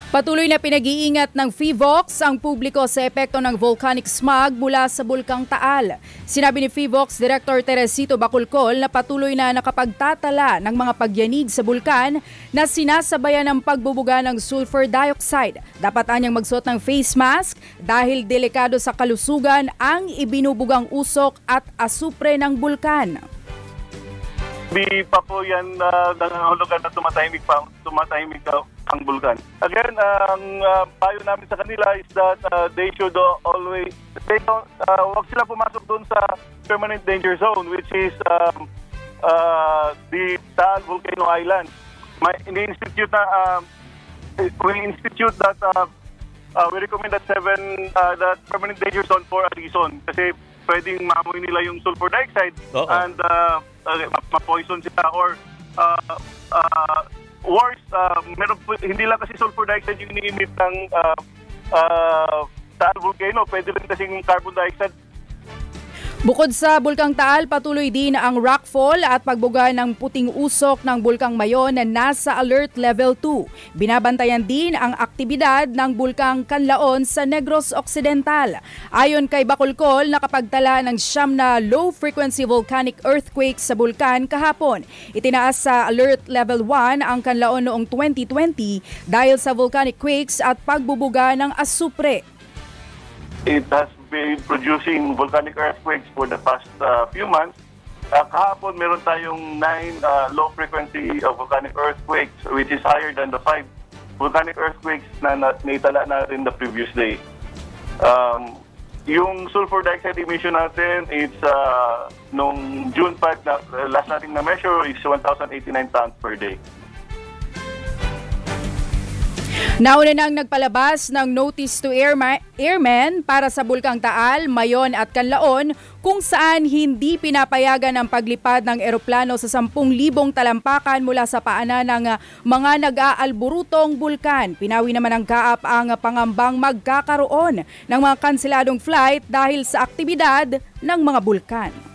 Patuloy na pinag-iingat ng PHIVOLCS ang publiko sa epekto ng volcanic smog mula sa Bulkang Taal. Sinabi ni PHIVOLCS Director Teresito Bacolcol na patuloy na nakapagtatala ng mga pagyanig sa bulkan na sinasabayan ng pagbubuga ng sulfur dioxide. Dapat anyang magsuot ng face mask dahil delikado sa kalusugan ang ibinubugang usok at asupre ng bulkan. Hindi pa po yan nangangahulugan na tumatahimik ang bulkan. Again, ang payo namin sa kanila is that they should always, wag sila pumasok doon sa permanent danger zone, which is the Taal Volcano Island. We institute that we recommend that that permanent danger zone for a reason. Kasi pwedeng maamoy nila yung sulfur dioxide and ma-poison sila or worse, hindi lang kasi sulfur dioxide yung ini-emit ng Taal Volcano, pwede rin kasing carbon dioxide. Bukod sa Bulkang Taal, patuloy din ang rockfall at pagbuga ng puting usok ng Bulkang Mayon na nasa Alert Level 2. Binabantayan din ang aktibidad ng Bulkang Canlaon sa Negros Occidental. Ayon kay Bacolcol, nakapagtala ng 9 na low-frequency volcanic earthquakes sa bulkan kahapon. Itinaas sa Alert Level 1 ang Canlaon noong 2020 dahil sa volcanic quakes at pagbubuga ng asupre. It has been producing volcanic earthquakes for the past few months. Kahapon meron tayong 9 low-frequency volcanic earthquakes, which is higher than the 5 volcanic earthquakes na naitala natin the previous day. Yung sulfur dioxide emission natin, it's nung June 5, last nating na measure is 1,089 tons per day. Nauna nang nagpalabas ng notice to airmen para sa Bulkang Taal, Mayon at Canlaon kung saan hindi pinapayagan ang paglipad ng eroplano sa 10,000 talampakan mula sa paanan ng mga nag-aalburutong bulkan. Pinawi naman ng GAAP ang pangambang magkakaroon ng mga kanseladong flight dahil sa aktibidad ng mga bulkan.